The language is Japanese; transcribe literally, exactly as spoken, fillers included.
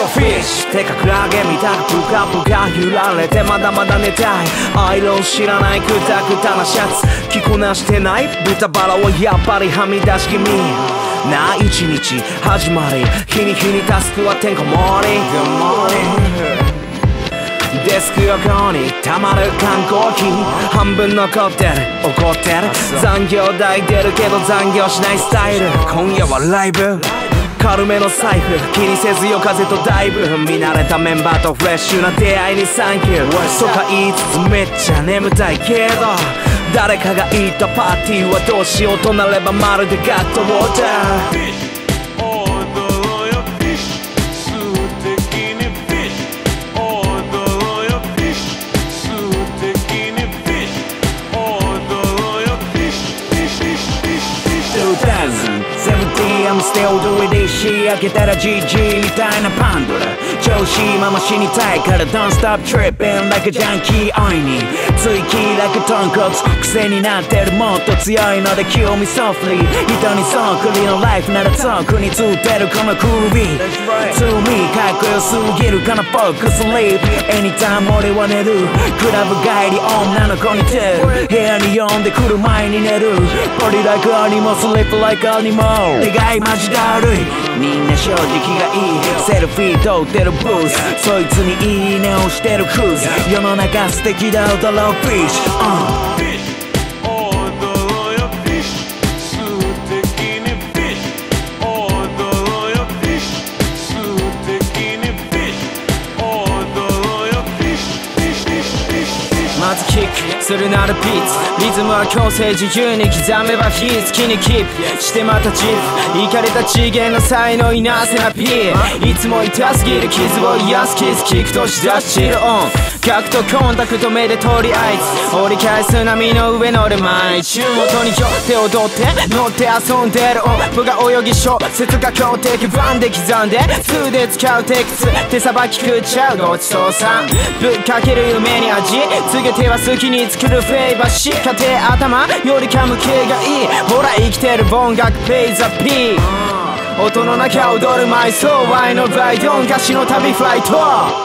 フィッシュ手かクラゲみたくプカプカ揺られてまだまだ寝たいアイロン知らないクタクタなシャツ着こなしてない豚バラはやっぱりはみ出し気味な一日始まり日に日にタスクはてんこ盛り Good morningデスク横に溜まる缶コーヒー半分残ってる怒ってる残業代出るけど残業しないスタイル今夜はライブ軽めの財布気にせず夜風とダイブ見慣れたメンバーとフレッシュな出会いにサンキューとか言いつつめっちゃ眠たいけど誰かが言ったパーティーはどうしようとなればまるでガットウォーターI'm still doing this shit 開けたら ジージー みたいなパンドラ調子まま死にたいから Don't stop tripping like a junkie 愛に追記 like a 豚骨癖になってるもっと強いので Kill me softly 人にそっくりのライフなら特についてるこのクービー To me かっこよすぎるかな Focus sleep Anytime 俺は寝るクラブ帰り女の子にて部屋に呼んでくる前に寝る Body like animal sleep like animal 願いマジだるいみんな正直がいいセルフィー撮ってるブースそいつにいいねをしてるクーズ世の中素敵だ踊ろうフィッシュ、まずキックするならビーツリズムは強制自由に刻めば火好きにキープしてまたジフイカれた次元の才能いなせなピーいつも痛すぎる傷を癒すキス聞くとしだしチルオン角とコンタクト目でとりあえず折り返す波の上乗る毎週元に寄って踊って乗って遊んでる音符が泳ぎ小説が強敵バンで刻んでツーで使うテクス手さばき食っちゃうごちそうさんぶっかける夢に味告げては好きに作るフレーバーし家庭頭よりか向けがいいほら生きてる音楽ペイザピー音の中踊る埋葬愛のライドン歌詞の旅フライト